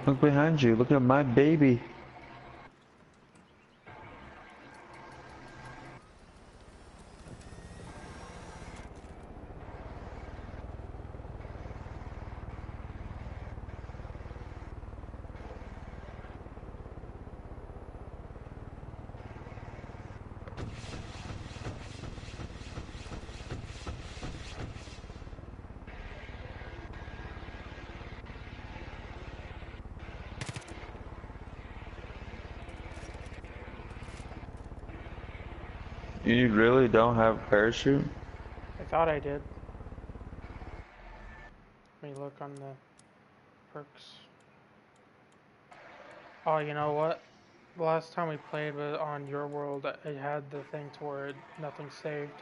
Look behind you. Look at my baby. You really don't have a parachute? I thought I did. Let me look on the perks. Oh, you know what? The last time we played was on Your World. It had the thing to where nothing saved.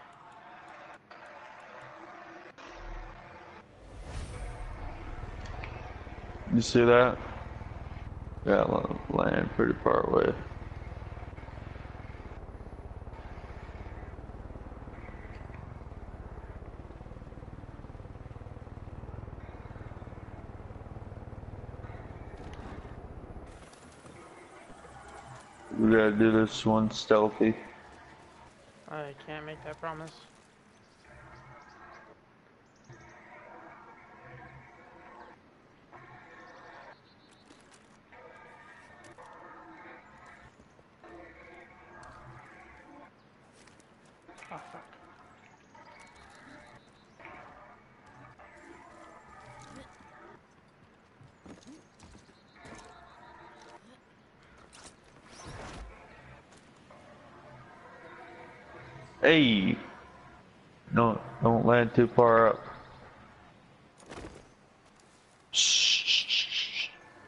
You see that? Yeah, land pretty far away. We gotta do this one stealthy. I can't make that promise. Oh, fuck. Hey! No, don't land too far up. Shh.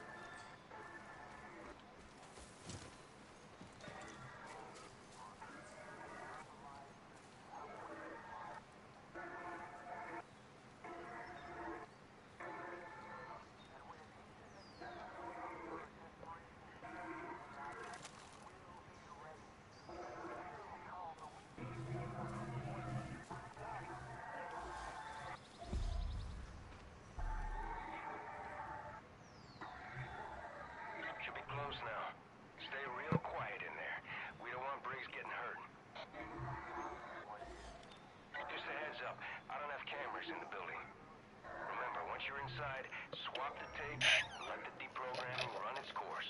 Should be close now. Stay real quiet in there. We don't want Briggs getting hurt. Just a heads up, I don't have cameras in the building. Remember, once you're inside, swap the tape, let the deprogramming run its course.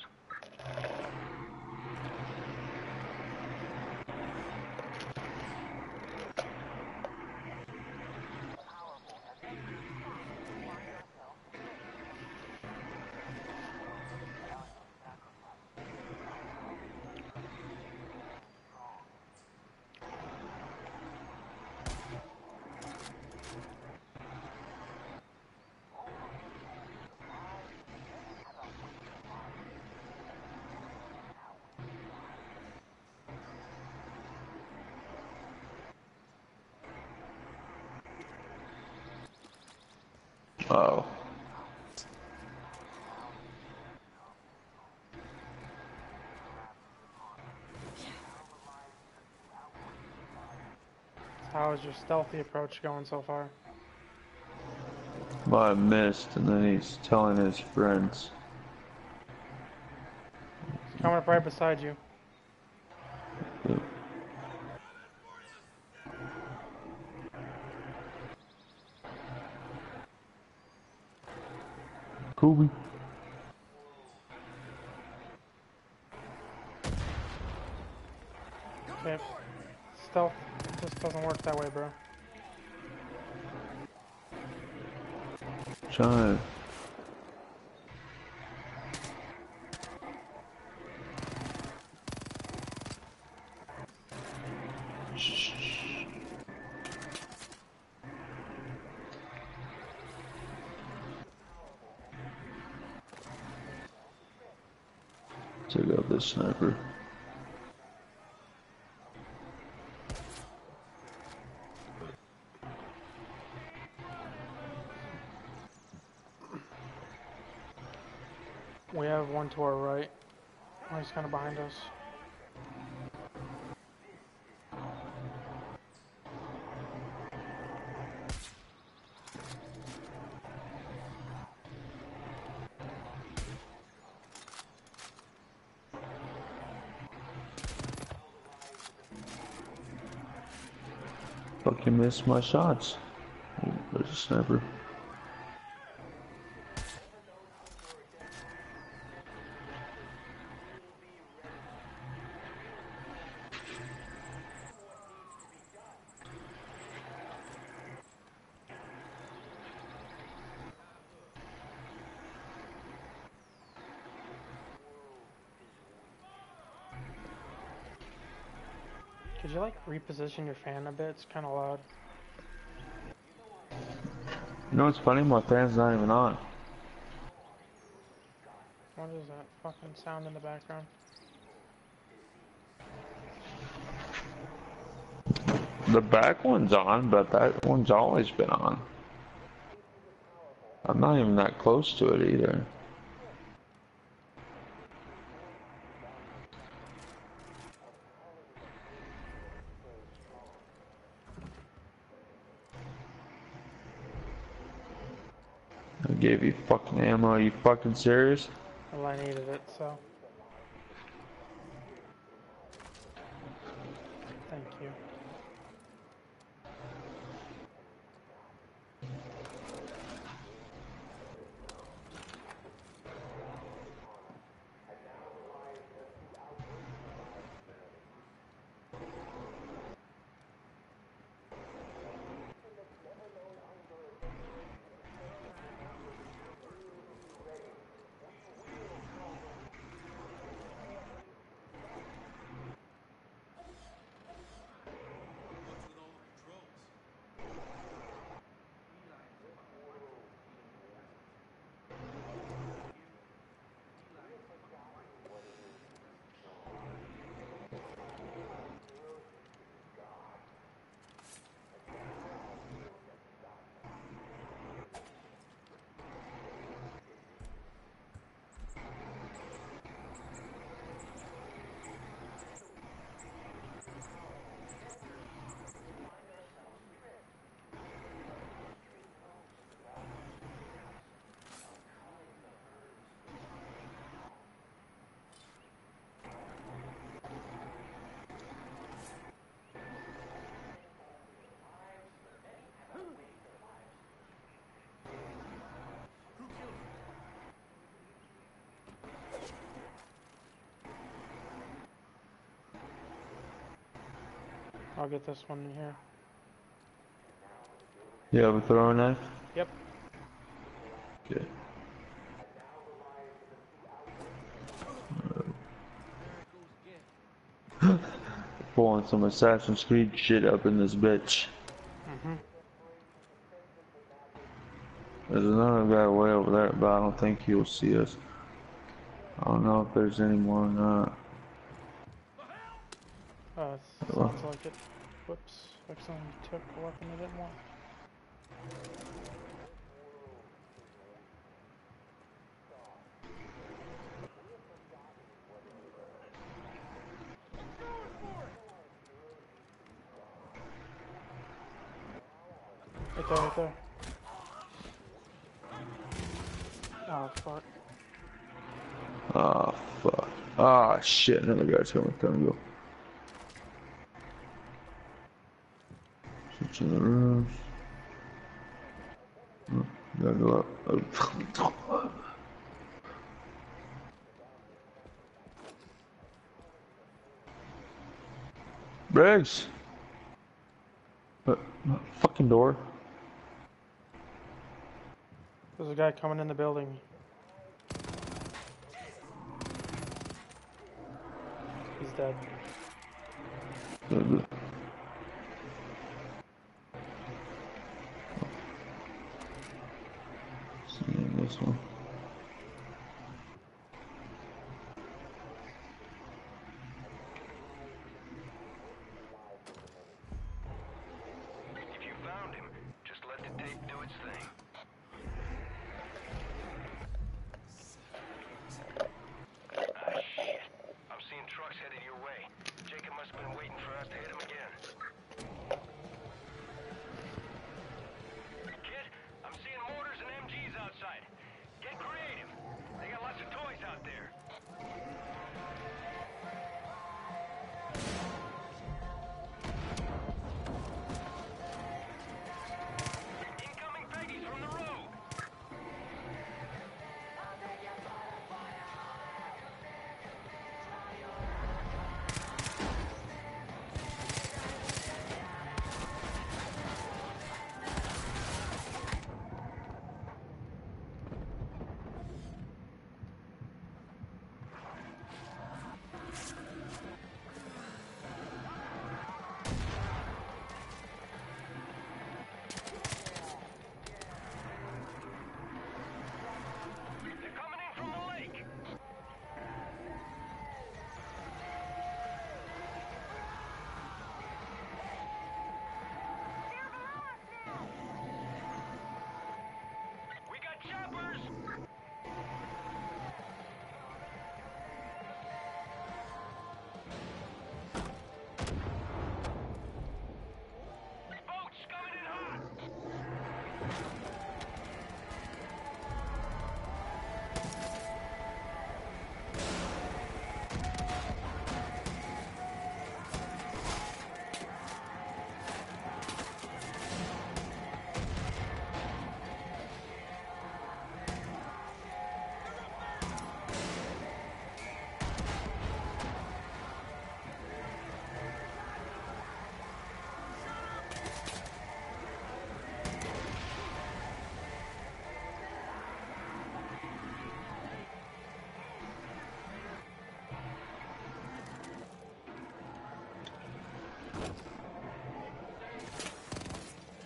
Oh. How is your stealthy approach going so far? Well, I missed, and then he's telling his friends. It's coming up right beside you. Kobe. Okay. Stealth just doesn't work that way, bro. Trying. Take out this sniper. We have one to our right. Oh, he's kind of behind us. fucking miss my shots. Ooh, there's a sniper. Could you like reposition your fan a bit? It's kind of loud. You know what's funny? My fan's not even on. What is that fucking sound in the background? The back one's on, but that one's always been on. I'm not even that close to it either. I gave you fucking ammo, are you fucking serious? Well, I needed it, so. Thank you. I'll get this one in here. You have a throwing knife? Yep. Okay. Pulling some Assassin's Creed shit up in this bitch. There's another guy way over there, but I don't think he'll see us. I don't know if there's any more or not. Sounds like it. Whoops. Accidentally took a weapon I didn't want. Right there, right there. Oh, fuck. Ah, fuck. Ah, shit, another guy's coming. Time to go. Switch in the rooms. Oh, gotta go up. Briggs! Fucking door. There's a guy coming in the building. He's dead. Seeing this one. If you found him, just let the tape do its thing. Ah, shit. I'm seeing trucks headed your way. Jacob must have been waiting for us to hit him again. Kid, I'm seeing mortars and MGs outside. Get creative. They got lots of toys out there.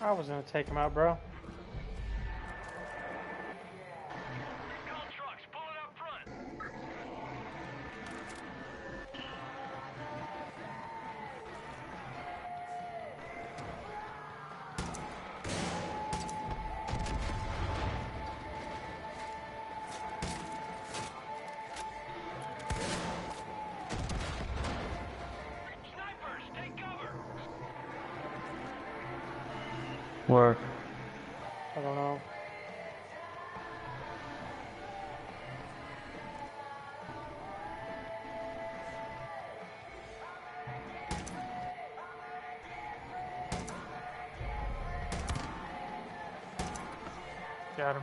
I was gonna take him out, bro. Recon trucks pulling up front. Snipers, take cover. Where? I don't know. Got him.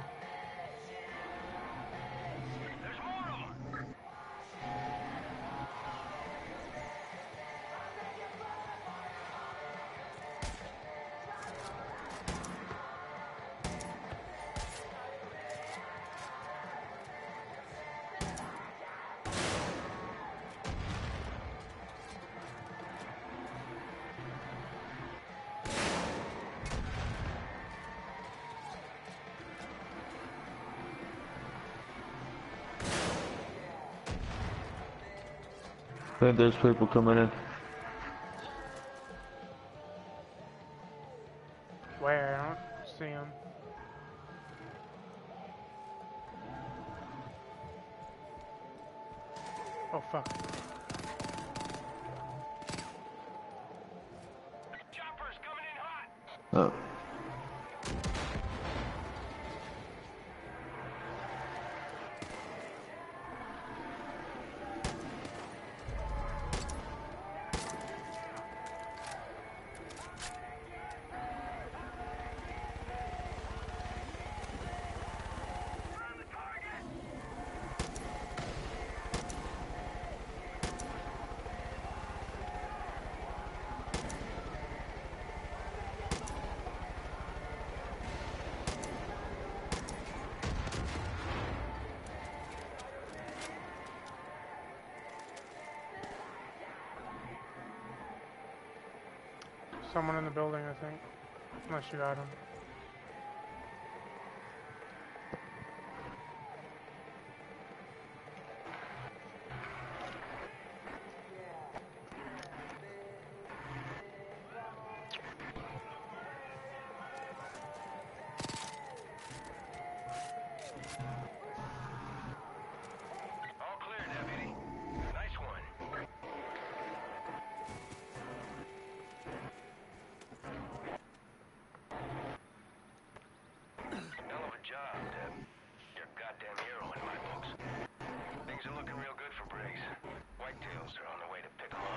There's more of them. I think there's people coming in. Where? I don't see him. Oh fuck. Choppers coming in hot. Oh. Someone in the building, I think. Unless you got him. All clear, deputy. Nice one. Hell of a job, Deb. You're a goddamn hero in my books. Things are looking real good for Briggs. Whitetails are on the way to pick 'em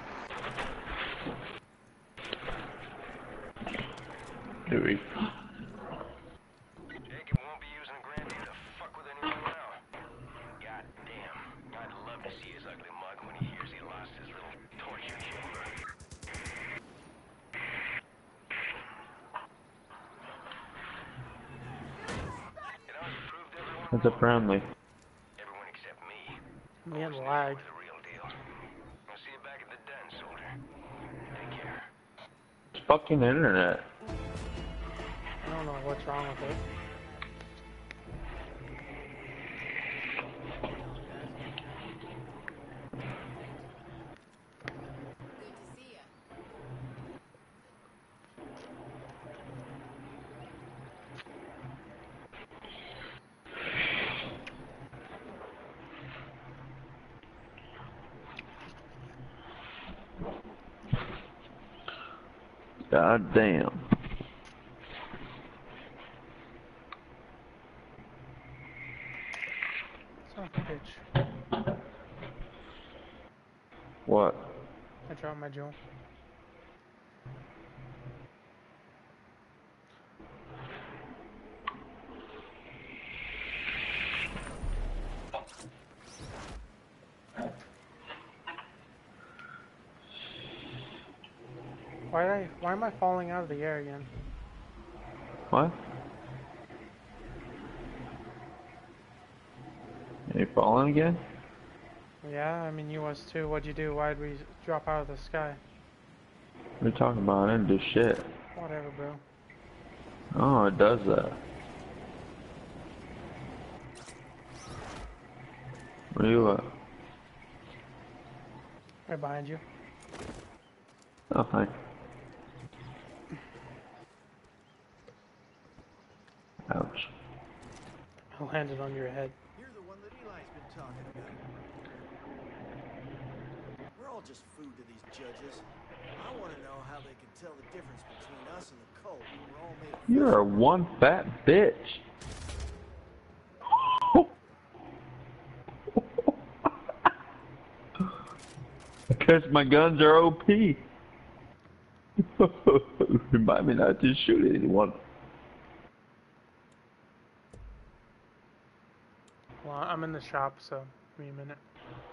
up. Here we Jacob won't be using Grandy to fuck with anyone now. God damn. I'd love to see his ugly mug when he hears he lost his little torture chamber. You know, you proved everyone It's a wrong. friendly. Everyone except me. Me and Always knew lag. you were the real deal. I'll see you back at the den, soldier. Take care. It's fucking internet. I don't know what's wrong with it. God damn. Son of a bitch. What? I dropped my jewel. Why am I falling out of the air again? What? Are you falling again? Yeah, I mean you was too. What'd you do? Why'd we drop out of the sky? What are you talking about? I didn't do shit. Whatever, bro. Oh, it does that. Where you at? Right behind you. Oh, hi. Ouch. I landed on your head. You're the one that Eli's been talking about. We're all just food to these judges. I want to know how they can tell the difference between us and the cult when we're all made of You're a one fat bitch. Because my guns are OP. Remind me not to shoot anyone. Well, I'm in the shop, so give me a minute.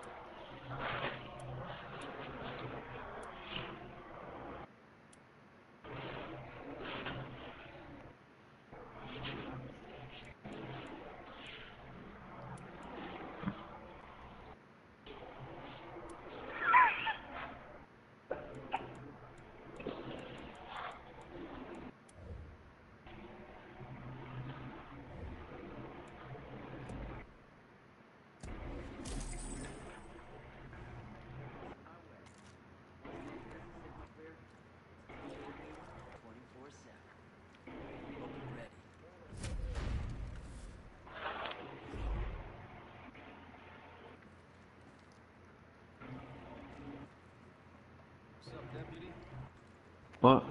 What?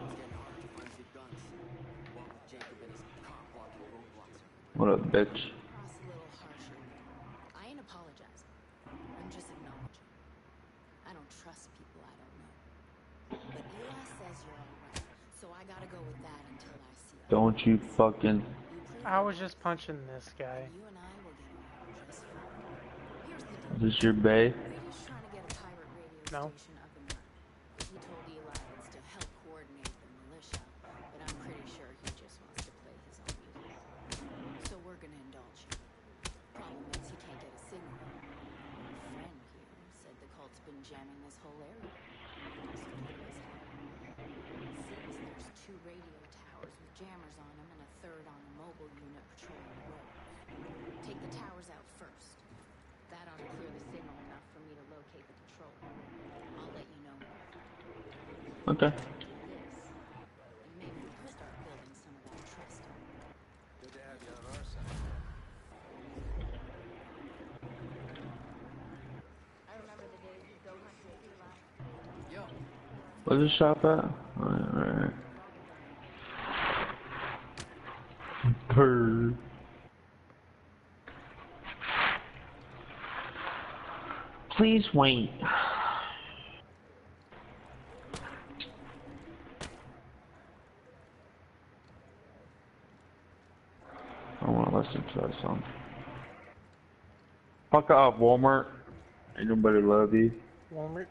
What up, bitch? Cross a little harsher. I ain't apologizing. I'm just acknowledging. I don't trust people I don't know. But Eli says you're alright, so I gotta go with that until I see it. Don't you fucking... You prove I it, was just punching this guy. and you and I will get along just fine. Here's the Is deal. this your bae? Brady's trying to get a pirate radio No. station up and running. He told Eli it's to help coordinate the militia, but I'm pretty sure he just wants to play his own music. So we're gonna indulge him. Problem is he can't get a signal. Our friend here said the cult's been jamming this whole area. So what do I say? Seems there's 2 radio towers with jammers on them and a 3rd on a mobile unit patrolling the roads. Take the towers out first. That ought to clear the signal enough for me to locate the patrol. I'll let you know more. Okay. This, and maybe we can start building some of that trust up. Good to have you on our side. I remember the days we go hunt with Eli. Yo, Where's the shop at? Alright. Purr. Please wait. I want to listen to that song. Fuck off, Walmart. Ain't nobody love you. Walmart.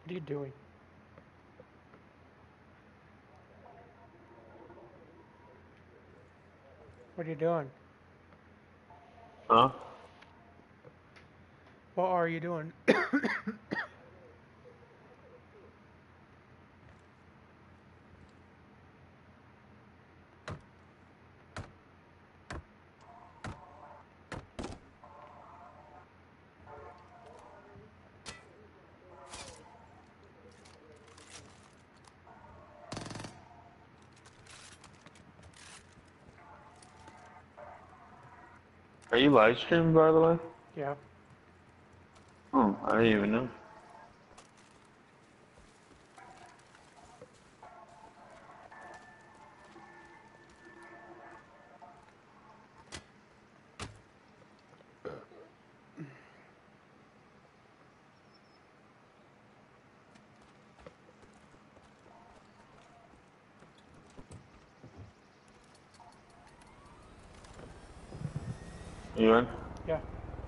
What are you doing? What are you doing? Huh? What are you doing? Are you live streaming, by the way? Yeah. Oh, I didn't even know. You in? Yeah.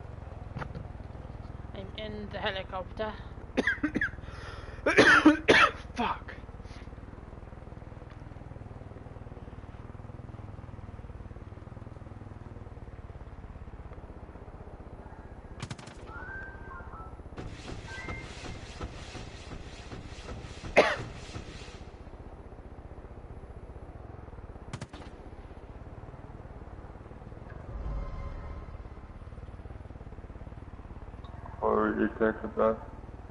I'm in the helicopter. Fuck. Or your text about?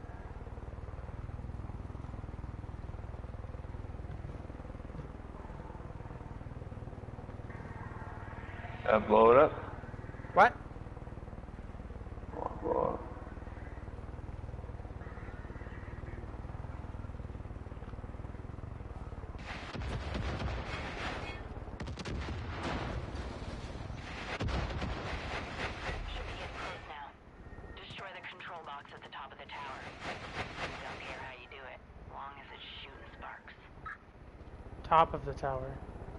Blow it up? What? Blow it up. Should be getting close now. Destroy the control box at the top of the tower. Don't care how you do it, long as it's shooting sparks. Top of the tower.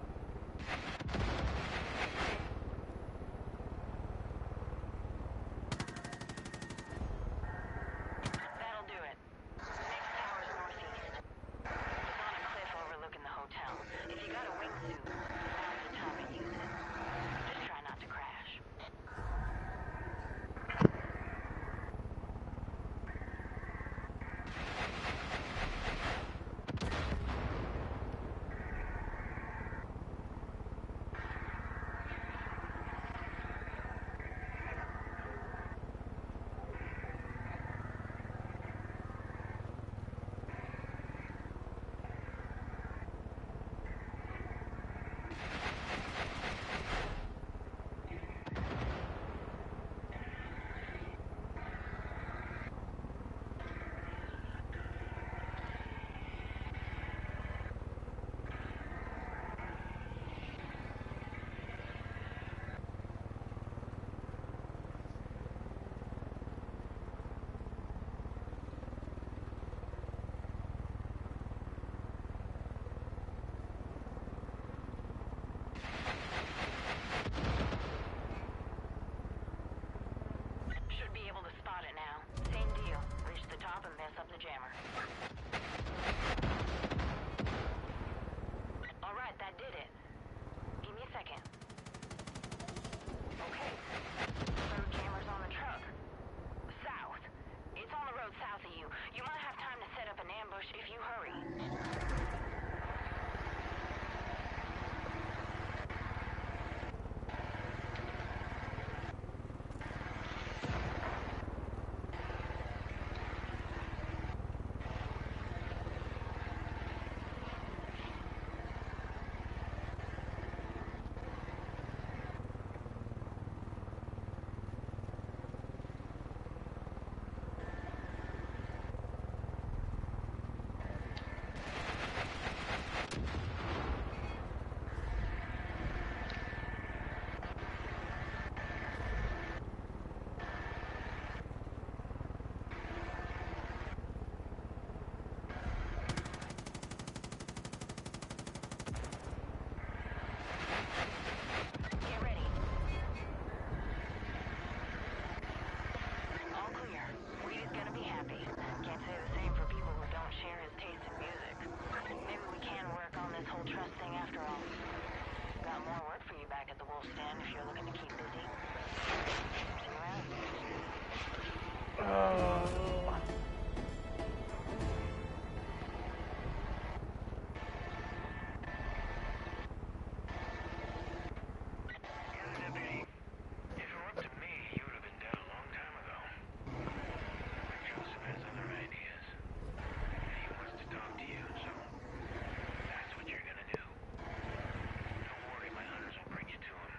That'll do it. Next tower's northeast. It's on a cliff overlooking the hotel. If you got a wingsuit, now's the time to use it. Just try not to crash. Should be able to spot it now. Same deal. Reach the top and mess up the jammer. Alright, that did it. Give me a second. Okay. Third jammer's on the truck. South. It's on the road south of you. You might have time to set up an ambush if you hurry. again if you're looking to keep busy. See you around. Oh. Deputy, if it were up to me, you would have been dead a long time ago. Joseph has other ideas. He wants to talk to you, so that's what you're gonna do. Don't worry, my hunters will bring you to him.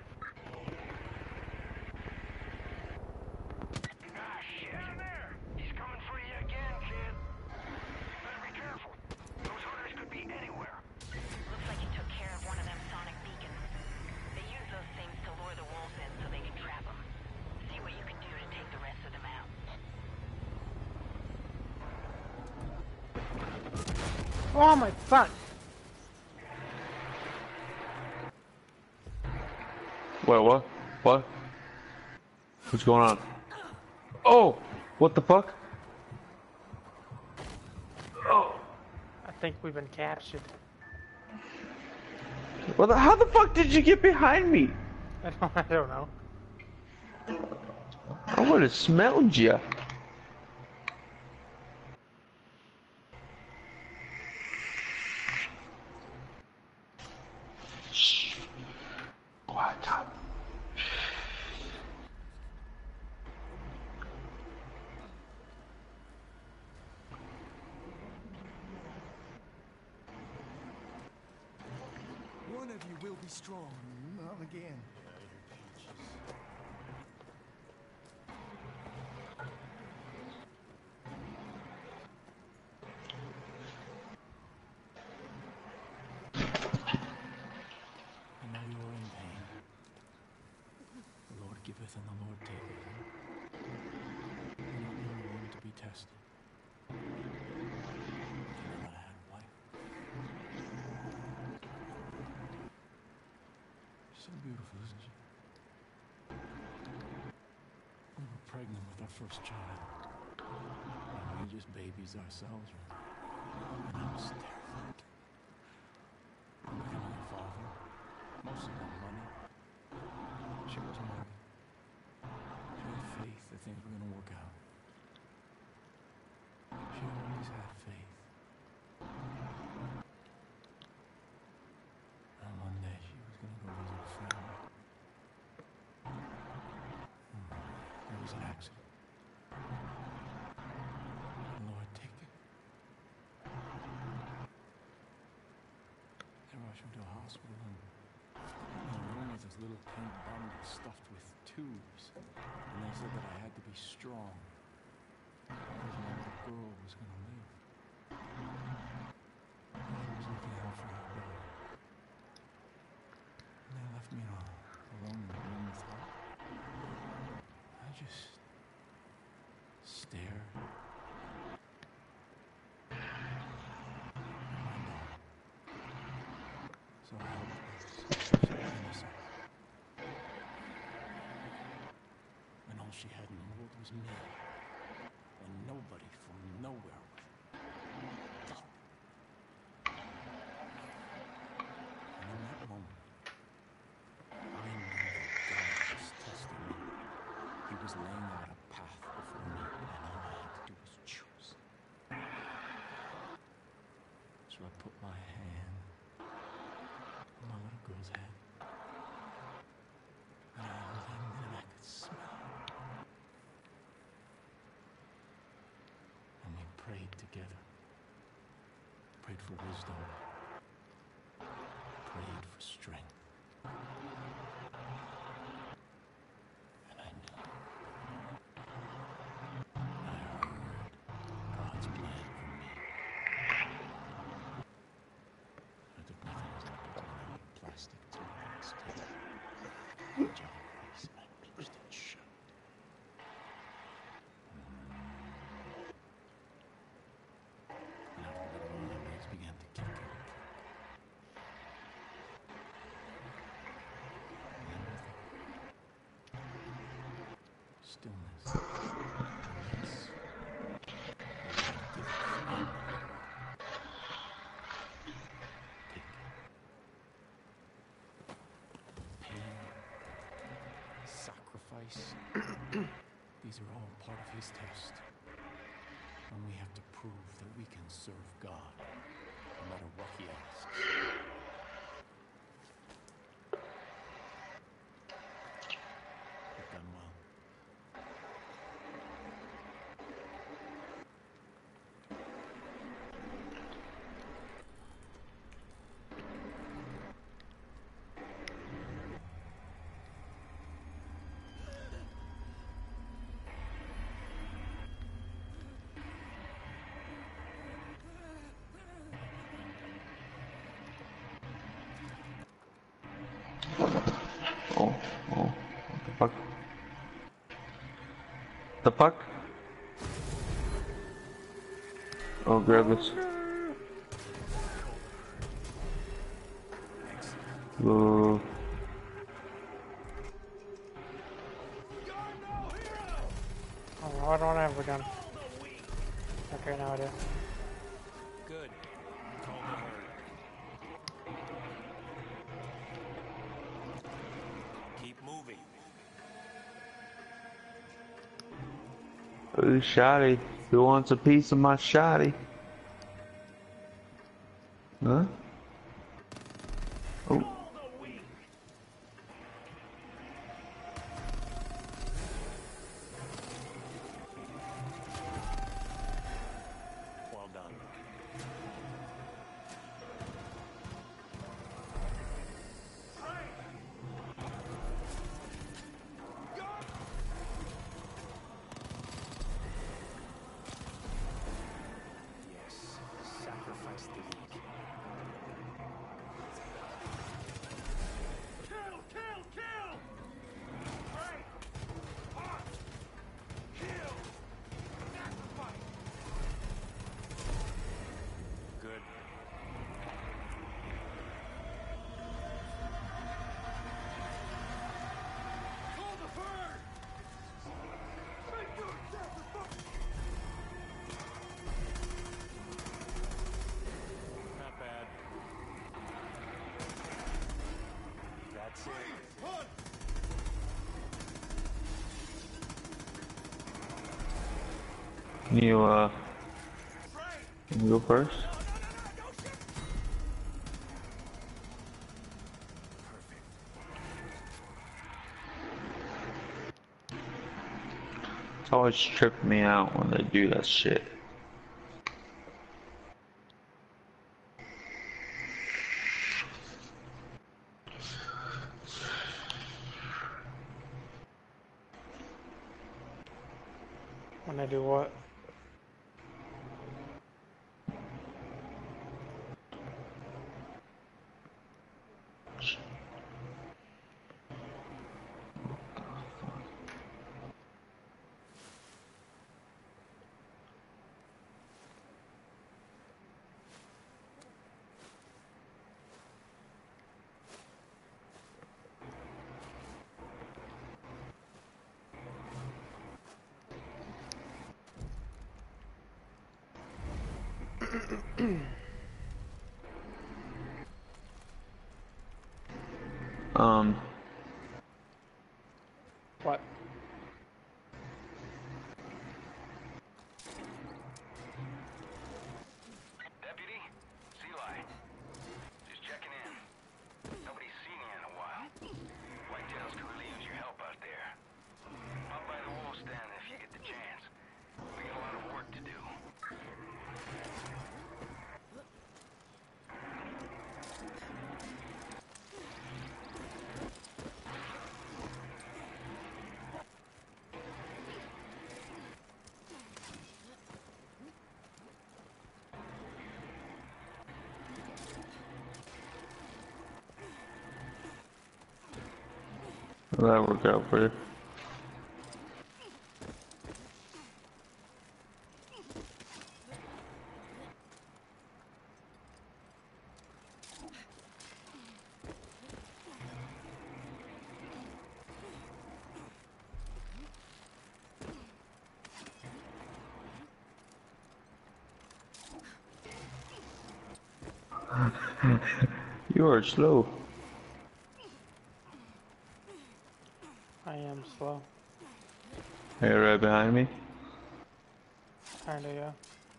Ah, shit! In there! He's coming for you again, kid. Better be careful. Those hunters could be anywhere. Looks like you took care of one of them sonic beacons. They use those things to lure the wolves in so they can trap them. See what you can do to take the rest of them out. Oh my fuck! Wait, what? What? What's going on? Oh! What the fuck? Oh! I think we've been captured. How the fuck did you get behind me? I don't know. I would have smelled you. Shh. Quiet down. One of you will be strong, not again. I know you are in pain. The Lord giveth and the Lord taketh. You're not the only one to be tested. You know that I had a wife. She's so beautiful, isn't she? We were pregnant with our first child. And we just babies ourselves. And I was terrified. I'm becoming a father. Most of our money. She was married. She had faith that things were going to work out. She always had faith. And one day she was going to go visit a friend. There was an accident. Lord, take it. They rushed her to a hospital and in a room with this little pink bundle stuffed with tubes. And they said that I had to be strong. Because my little girl was going to live. God was looking out for her daughter. And they left me alone in the room with her. I just stared. My daughter. So helpless, so innocent. And all she had in the world was me. And nobody from nowhere would. And in that moment, I knew that God was testing me. He was laying out a path before me, and all I had to do was choose. So I put my hand on my little girl's head. And I leaned in and I could smell her. And we prayed together. Prayed for wisdom. Prayed for strength. And I knew. I heard God's plan for me. I took nothing as I put my plastic toolbox together. Jar face and I pinched it shut. And after a little while, my legs began to kick and kick. And then nothing. Stillness. Release. Give it freedom. Take it. Pain Christ. These are all part of his test. And we have to prove that we can serve God, no matter what he asks. You've done well. Oh, what the fuck? The fuck? Oh, grab this. Whoa. Oh, I don't have a gun. Okay, now I do. Good. Call the herd. Keep moving. Ooh, shotty. Who wants a piece of my shotty? Huh? Oh. Well done. Yes, sacrifice the weak. Kill! Kill! Kill! Right! Mark! Kill! Sacrifice! Good. Call the herd! Make your sacrifice! Not bad. That's it. Run! Can you go first? It's always tripped me out when they do that shit. When I do what? What? Deputy, Seali. Just checking in. Nobody's seen you in a while. Whitetails could really use your help out there. Pop by the wolf stand if you get the chance. We got a lot of work to do. That worked out for you. You are slow. I am slow. Hey, right behind me. Kinda, yeah.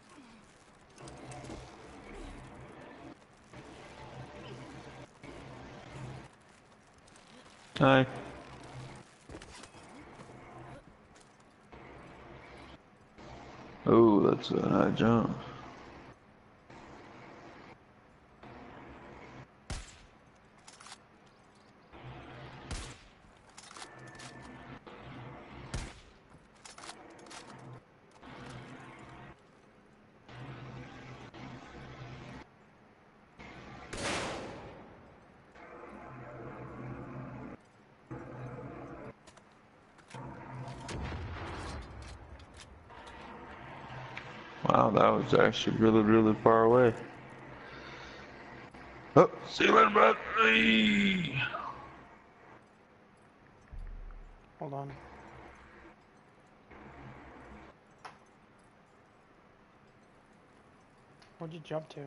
Hi. Oh, that's a high jump. Wow, that was actually really far away. Oh, see you later, bud. Hey. Hold on. Where'd you jump to?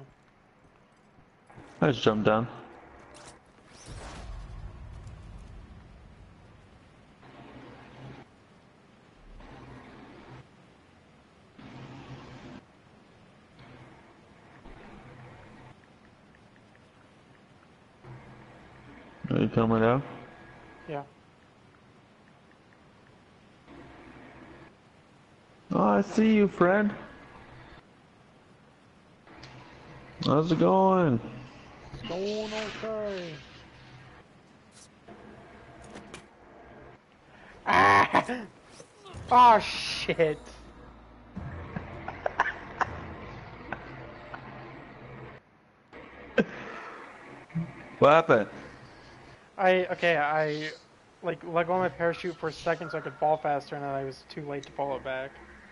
I just jumped down. Are you coming out? Yeah. Oh, I see you, friend. How's it going? It's going okay. Ah! Oh shit. What happened? I like let go of my parachute for a second so I could fall faster, and then I was too late to pull it back.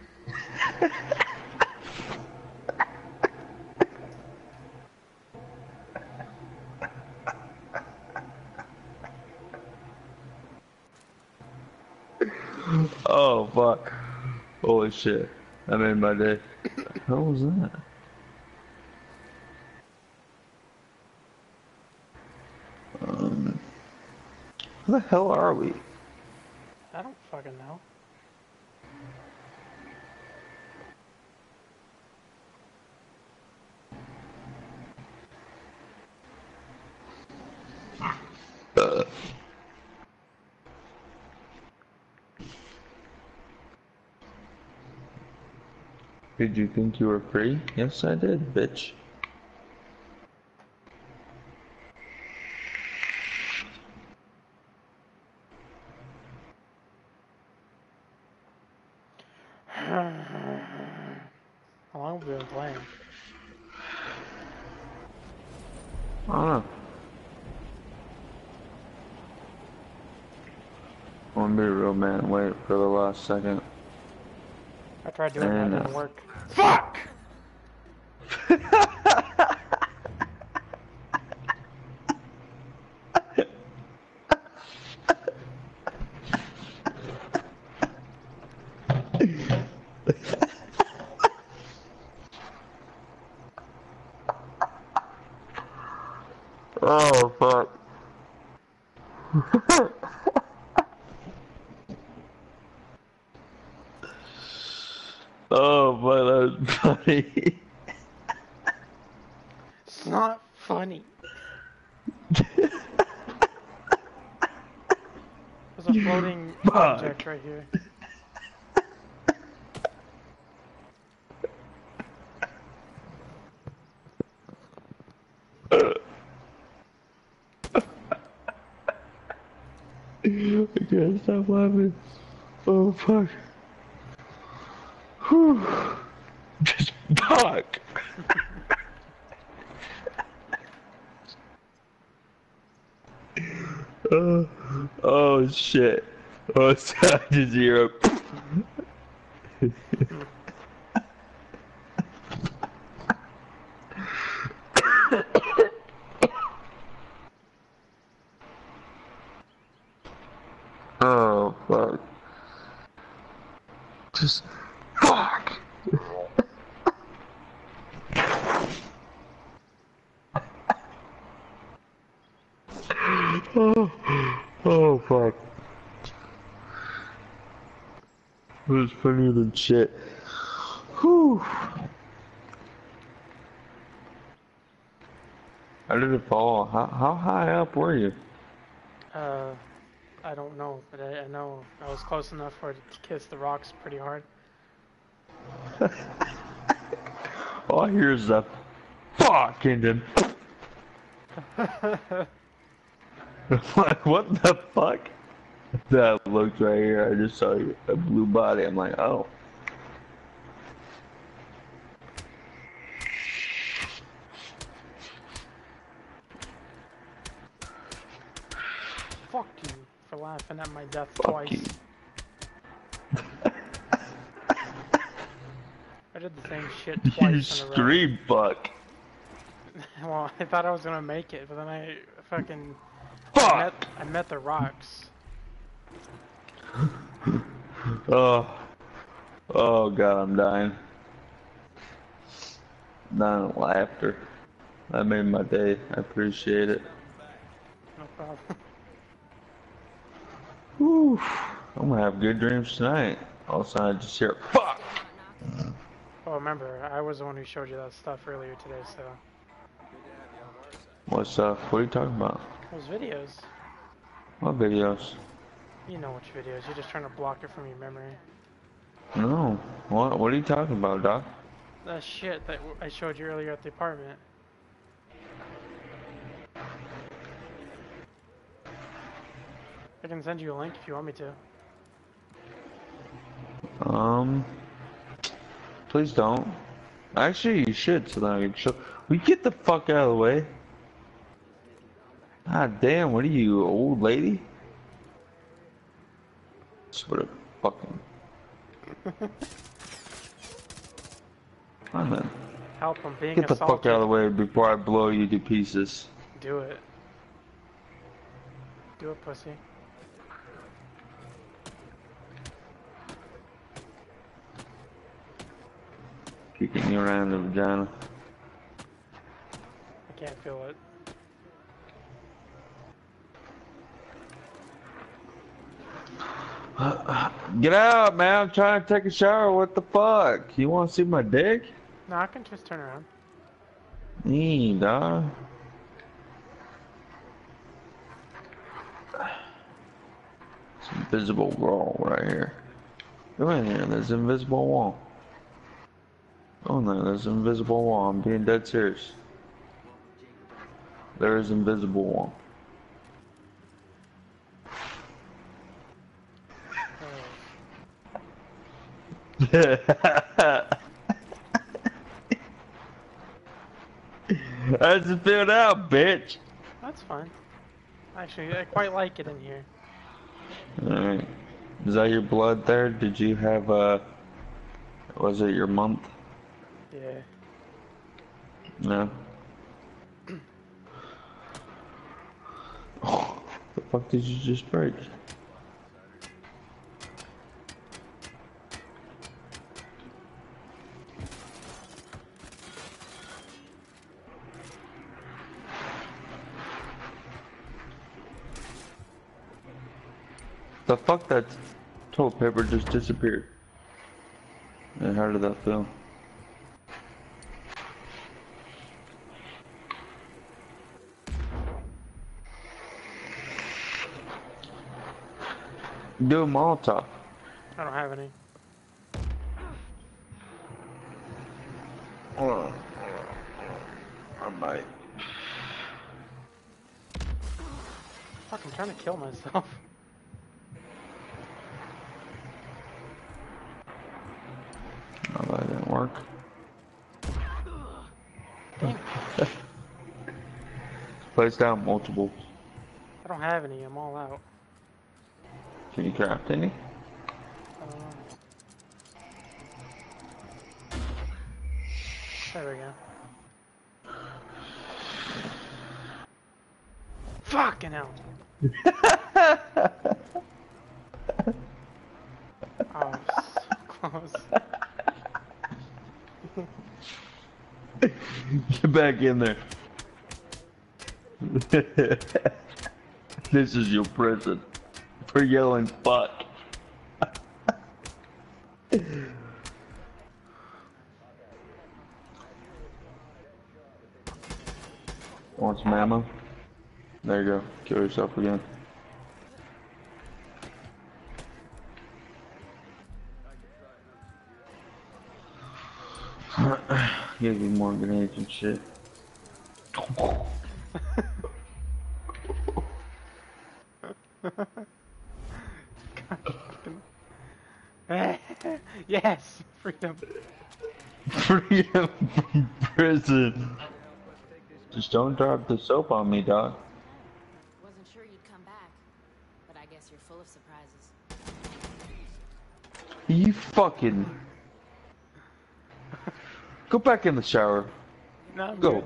Oh, fuck. Holy shit. That made my day. What the hell was that? Where the hell are we? I don't fucking know. Did you think you were free? Yes, I did, bitch. How long have we been playing? I don't know. I'm gonna be a real man and wait for the last second. I tried doing that, And, it didn't work. Fuck! Oh, fuck. Oh, but that was funny. It's not funny. There's a floating Fuck. object right here. I can't stop laughing. Oh, fuck. Whew. Just fuck. Oh, shit. Oh, it's down to 0. Oh, fuck. Just fuck. Oh, oh, fuck. It was funnier than shit. Whew. How did it fall? How high up were you? I don't know, but I know I was close enough for it to kiss the rocks pretty hard. All I hear is the fuck and then like, what the fuck? That looked right here. I just saw a blue body. I'm like, oh. Fuck you for laughing at my death Fuck twice. you. I did the same shit You twice in a row. stream fuck. Well, I thought I was gonna make it, but then I fucking Fuck! I met the rocks. Oh. Oh god, I'm dying. Dying of laughter. That made my day. I appreciate it. No problem. Whew. I'm gonna have good dreams tonight. All of a sudden I just hear fuck! Oh, remember, I was the one who showed you that stuff earlier today, so... What's up? What are you talking about? Those videos. What videos? You know which videos, you're just trying to block it from your memory. No. What are you talking about, Doc? That shit that I showed you earlier at the apartment. I can send you a link if you want me to. Please don't. Actually, you should, so that I can show. Will you get the fuck out of the way? God damn, what are you, old lady? Sort of fucking. Come on, then. Help, I'm being Get the assaulted. fuck out of the way before I blow you to pieces. Do it. Do it, pussy. Kicking you around the vagina. I can't feel it. Get out, man. I'm trying to take a shower. What the fuck? You want to see my dick? No, I can just turn around. Dog. It's an invisible wall right here. Go in here. There's an invisible wall. Oh no, there's an invisible wall. I'm being dead serious. There is an invisible wall. I just filled out, bitch. That's fine. Actually, I quite like it in here. Alright. Is that your blood there? Did you have, was it your month? Yeah. No. Oh, the fuck did you just break? The fuck, that toilet paper just disappeared. And how did that feel? Do a Molotov. I don't have any. I might. Fuck, I'm trying to kill myself. Oh, that didn't work. Damn. Place down multiple. I don't have any, I'm all out. Can you craft any? There we go. Fucking hell. Oh, so close. Get back in there. This is your prison for yelling fuck. want some ammo? There you go. Kill yourself again. Give you more grenades and shit. Yes, freedom. Freedom from prison. Just don't drop the soap on me, dog. Wasn't sure you'd come back, but I guess you're full of surprises. You fucking... Go back in the shower. No, I'm Go. good.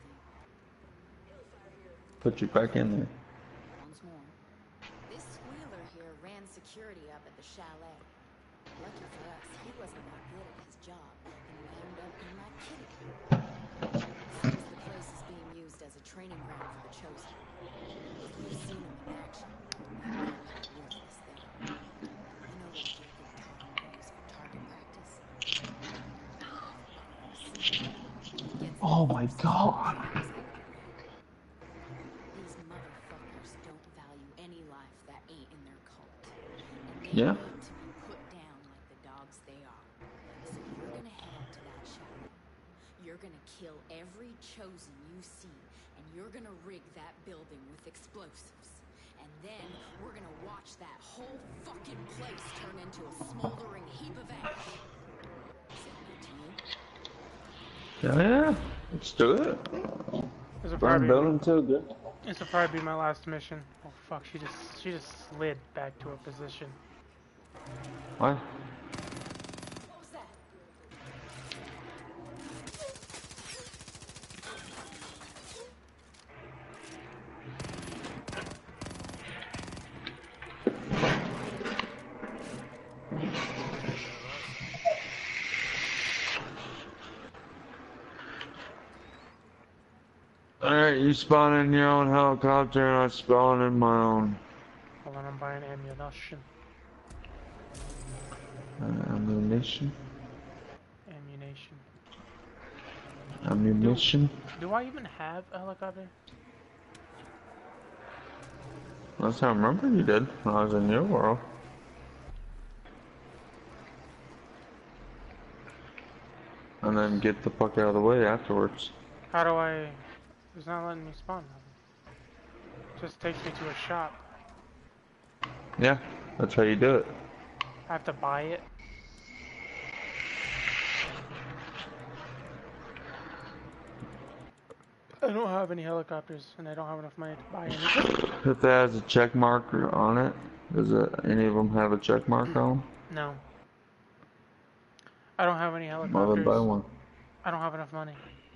Put you back in there. Once more. This squealer here ran security up at the chalet. Lucky for us, he wasn't that good at his job, and wound up in my kitty. Seems the place is being used as a training ground for the Chosen. If you've seen them in action, you know how ruthless they are. You know what Jacob taught them to use for target practice? Oh my god. These motherfuckers don't value any life that ain't in their cult. And they Yeah. need to be put down like the dogs they are. So you're gonna head to that chalet. You're gonna kill every Chosen you see, and you're gonna rig that building with explosives. And then we're gonna watch that whole fucking place turn into a smoldering heap of ash. Sound good to you? Yeah, let's do it. This will Burn probably building too good. this will probably be my last mission. Oh fuck, she just slid back to her position. What? What was that? Alright, you spawn in your own helicopter and I spawn in my own. Hold on, I'm buying ammunition. Ammunition? Ammunition. Ammunition? Do I even have a helicopter? Last time I remember you did when I was in your world. And then get the fuck out of the way afterwards. How do I... It's not letting me spawn. Just takes me to a shop. Yeah, that's how you do it. I have to buy it. I don't have any helicopters, and I don't have enough money to buy any. If it has a check marker on it, does any of them have a check mark on them? No. I don't have any Well, then helicopters. buy one. I don't have enough money.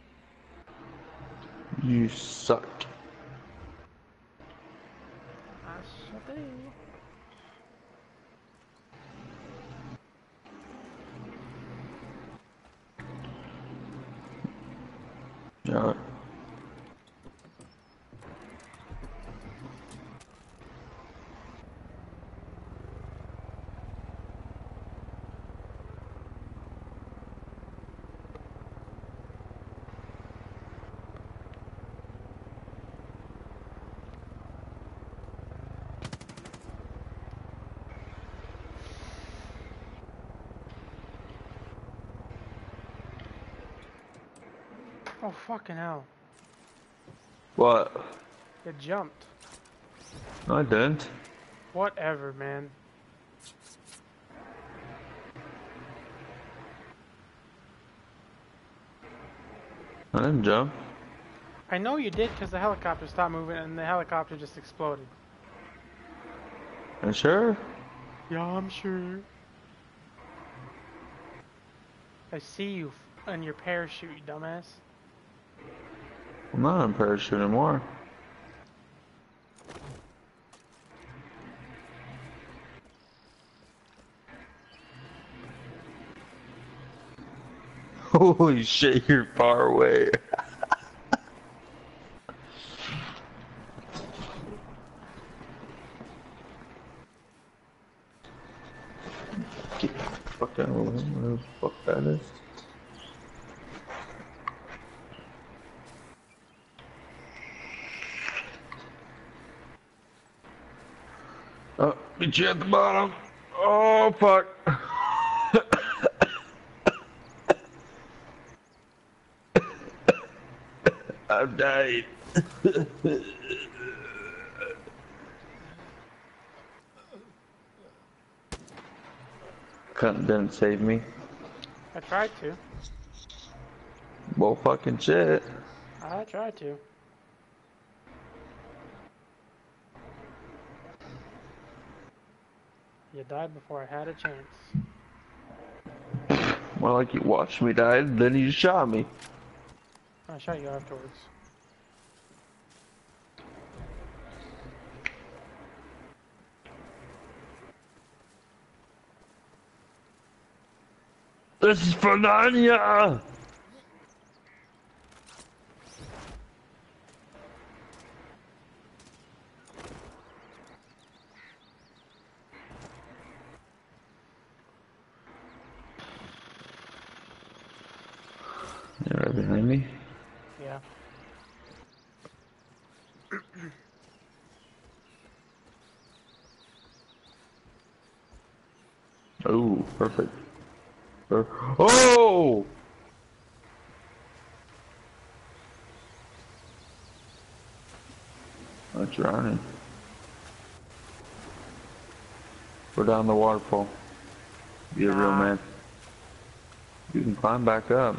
You suck. I sure do. Yeah. Oh, fucking hell. What? It jumped. No, I didn't. Whatever, man. I didn't jump. I know you did because the helicopter stopped moving and the helicopter just exploded. You sure? Yeah, I'm sure. I see you on your parachute, you dumbass. I'm not on parachute anymore. Holy shit, you're far away. Get the fuck out of the way, whatever the fuck that is. Meet you at the bottom. Oh, fuck. I've died. Cunt didn't save me. I tried to. Well, fucking shit. I tried to. You died before I had a chance. More like you watched me die, then you shot me. I shot you afterwards. This is for Nanya! They're right behind me. Yeah. Oh, perfect. Oh! I'm drowning. Go down the waterfall. Be a real man. You can climb back up.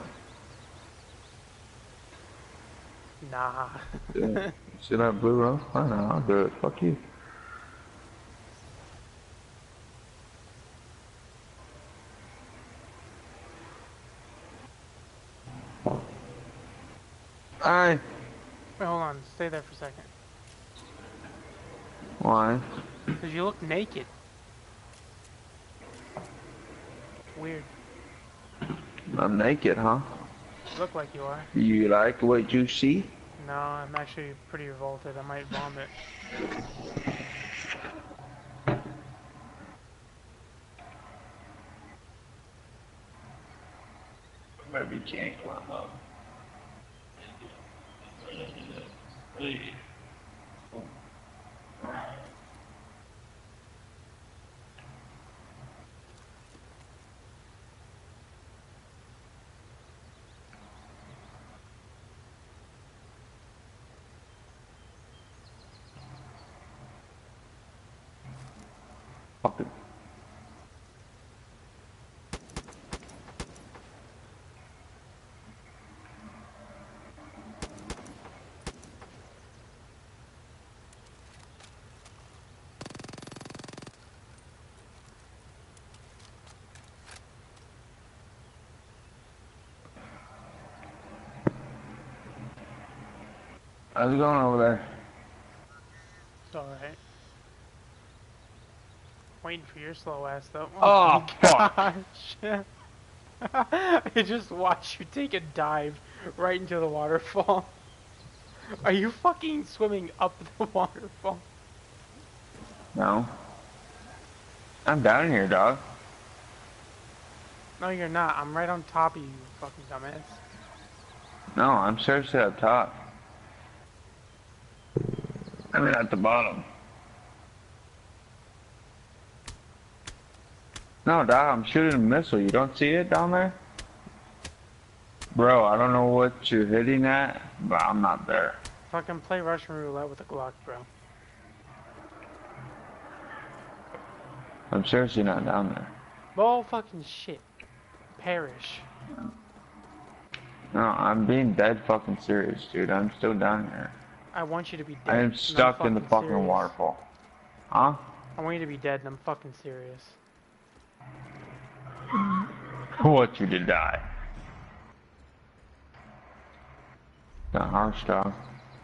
Nah. Yeah. See that blue row? I know, I'll do it. Fuck you. Aye. Wait, hold on. Stay there for a second. Why? Because you look naked. Weird. I'm naked, huh? You look like you are. You like what you see? No, I'm actually pretty revolted. I might vomit. Maybe you can't climb up. Fuck it. How's it going over there? It's alright. Waiting for your slow ass though. Oh, fuck. Gosh. I just watched you take a dive right into the waterfall. Are you fucking swimming up the waterfall? No. I'm down here, dog. No, you're not. I'm right on top of you, fucking dumbass. No, I'm seriously up top. I mean at the bottom. No, dog, I'm shooting a missile. You don't see it down there? Bro, I don't know what you're hitting at, but I'm not there. Fucking play Russian roulette with a Glock, bro. I'm seriously not down there. Bull fucking shit. Perish. No, I'm being dead fucking serious, dude. I'm still down here. I want you to be dead. I am and I'm stuck in the fucking serious. waterfall. Huh? I want you to be dead and I'm fucking serious. I want you to die. Not harsh, dog.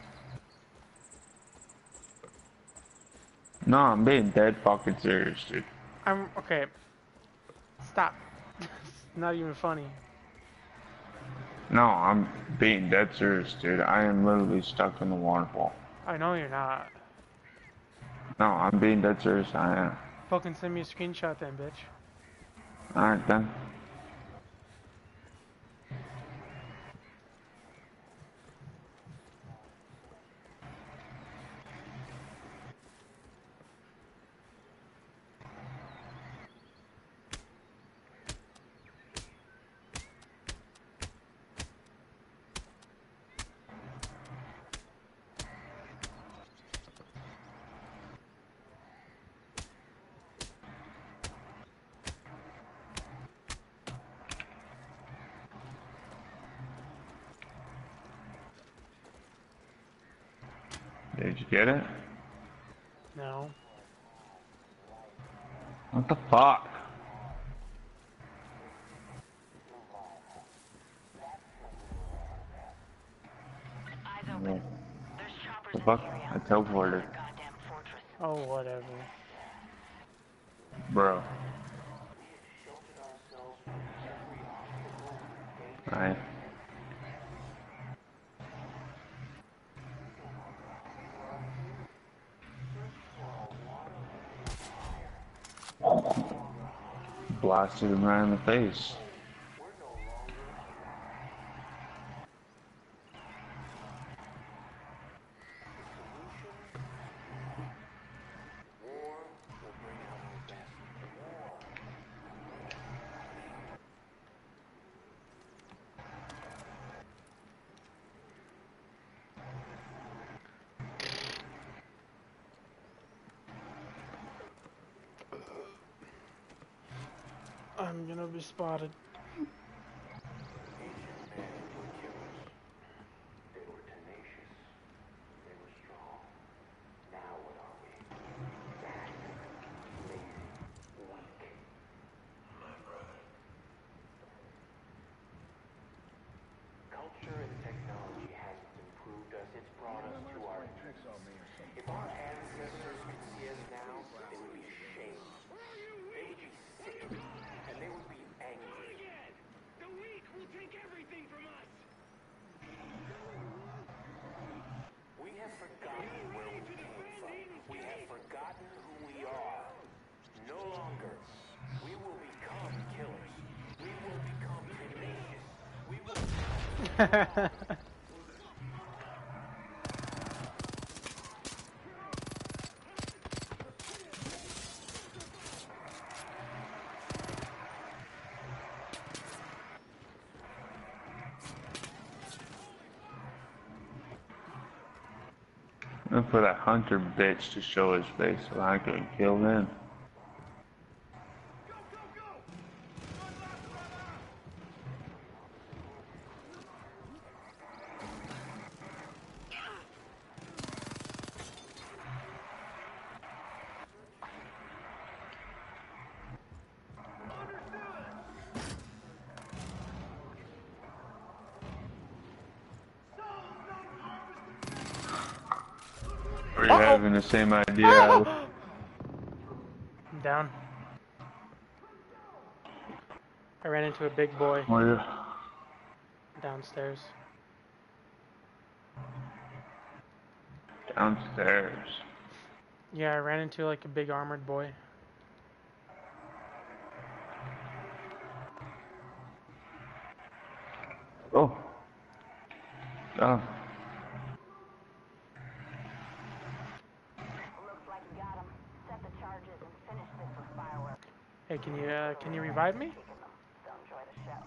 No, I'm being dead fucking serious, dude. I'm okay. Stop. It's not even funny. No, I'm being dead serious, dude. I am literally stuck in the waterfall. I know you're not. No, I'm being dead serious. I am. Fucking send me a screenshot then, bitch. Alright then. Did you get it? No. What the fuck? Eyes open. There's choppers The in fuck? the area. I teleported. Goddamn fortress. Oh, whatever. Bro. Alright. Blasted him right in the face. I'm gonna be spotted. Culture and technology hasn't improved us, it's brought us to our knees. If our ancestors could see us now, they would be ashamed. They would be sick, and they would be angry. The weak will take everything from us. We have forgotten where we came from. We have forgotten who we are. No longer. We will become killers. We will become tenacious. We will... And for that hunter bitch to show his face so I could kill him. Are you having the same idea? I'm down. I ran into a big boy Where? downstairs. Downstairs. Yeah, I ran into like a big armored boy. Oh. Oh. Looks like you got him. Set the charges and finish this with fireworks. Hey, can you revive me? So enjoy the show.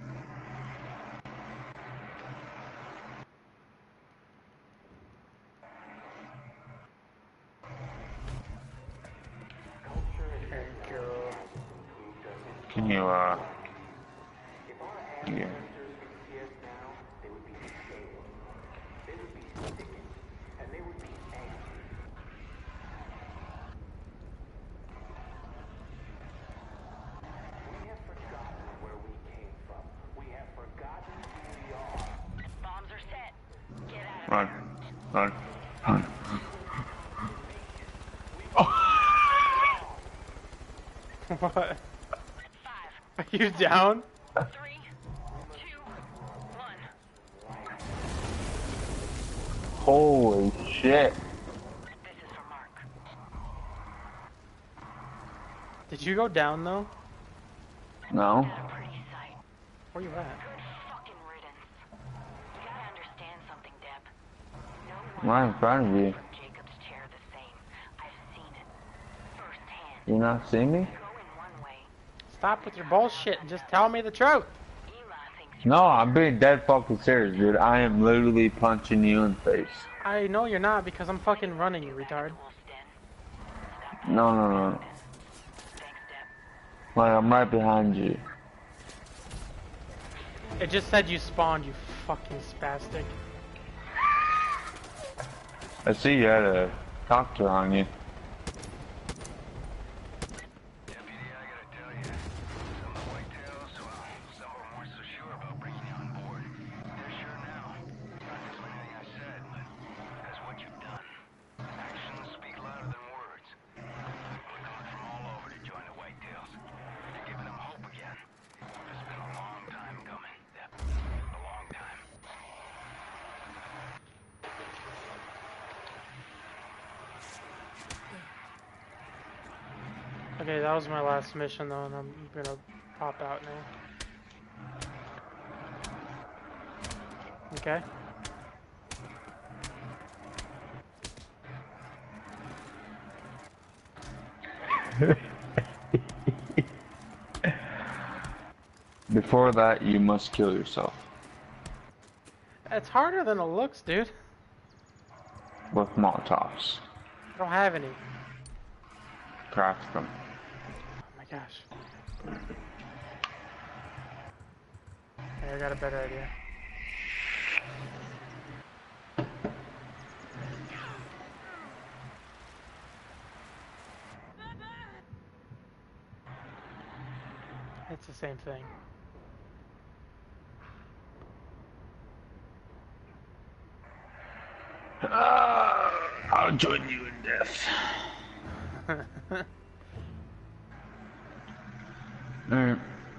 Thank you. Can you, yeah. Bombs are set. Get out of Run. Run. Run. What? 5, Are you down? 3, 2, 1. Holy shit. This is for Mark. Did you go down though? No. Not a pretty sight. Where you at? Good fucking riddance. You gotta understand something, Deb. I'm right in front of you. From Jacob's chair the same. I've seen it. Firsthand. You not see me? Go in one way. Stop with your bullshit and just tell me the truth. Eli thinks No, I'm being dead fucking serious, dude. I am literally punching you in the face. I know you're not because I'm fucking running, you retard. Wolf's Den. No, no, no. Thanks, Deb. Like, I'm right behind you. It just said you spawned, you fucking spastic. I see you had a doctor on you. Deputy, I gotta tell you, some of the whitetails, well, some of them weren't so sure about bringing you on board. They're sure now. Not just from anything I said, but that's what you've done. Actions speak louder than words. People are coming from all over to join the whitetails. You're giving them hope again. It's been a long time coming, Dep. A long time. Okay, that was my last mission though, and I'm gonna pop out now. Okay. Before that, you must kill yourself. It's harder than it looks, dude. With Molotovs. I don't have any. Craft them. Oh my gosh. Okay, I got a better idea. It's the same thing. I'll join you in death. Alright.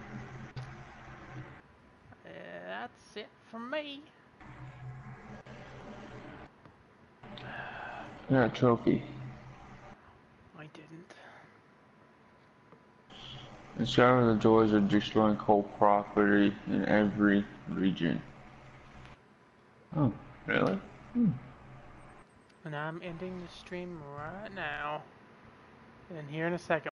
That's it for me. Yeah, trophy. I didn't. Discover the joys of destroying coal property in every region. Oh, really? And I'm ending the stream right now. And here in a second.